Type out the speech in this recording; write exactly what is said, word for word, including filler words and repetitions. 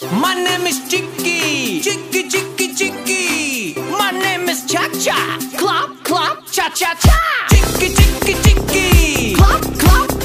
My name is Chicky, Chicky, Chicky, Chicky. My name is Cha Cha, Clop, Clop, Cha Cha Cha. Chicky, Chicky, Chicky, Clop, Clop,